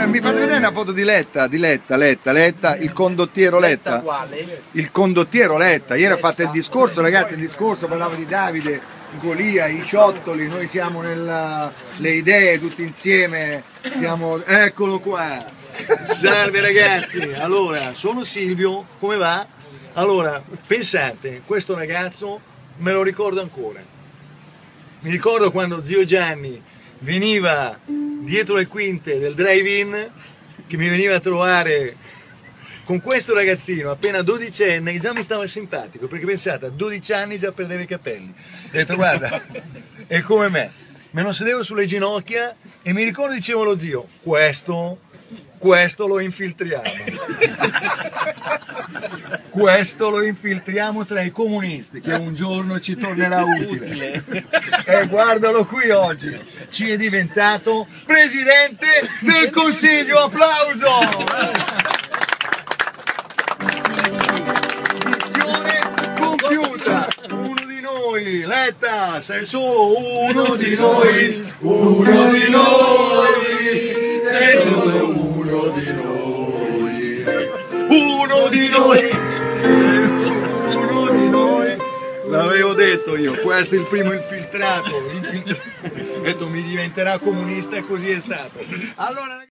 mi fate vedere una foto di Letta, il condottiero Letta. Il condottiero Letta. Ieri ha fatto il discorso, ragazzi, il discorso parlava di Davide, Golia, i ciottoli, noi siamo le idee tutti insieme, siamo, eccolo qua. Salve ragazzi, allora, sono Silvio, come va? Allora, pensate, questo ragazzo me lo ricordo ancora. Mi ricordo quando zio Gianni veniva dietro le quinte del drive-in, che mi veniva a trovare con questo ragazzino appena 12enne, che già mi stava simpatico, perché pensate, a 12 anni già perdeva i capelli. Ho detto guarda, è come me lo sedevo sulle ginocchia e mi ricordo dicevo allo zio, questo lo infiltriamo. Questo lo infiltriamo tra i comunisti, che un giorno ci tornerà utile. E guardalo qui oggi, ci è diventato Presidente del Consiglio, applauso! Missione compiuta, uno di noi, Letta, sei solo uno di noi, sei solo uno di noi, uno di noi, l'avevo detto io, questo è il primo infiltrato, ho detto mi diventerà comunista e così è stato. Allora,